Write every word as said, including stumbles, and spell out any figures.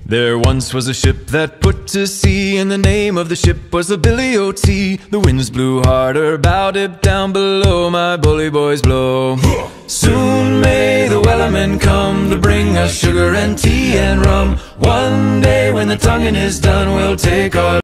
There once was a ship that put to sea, and the name of the ship was the Billy O T. The winds blew harder, bowed it down below, my bully boys blow. Soon may the wellerman come to bring us sugar and tea and rum. One day when the tonguing is done, we'll take our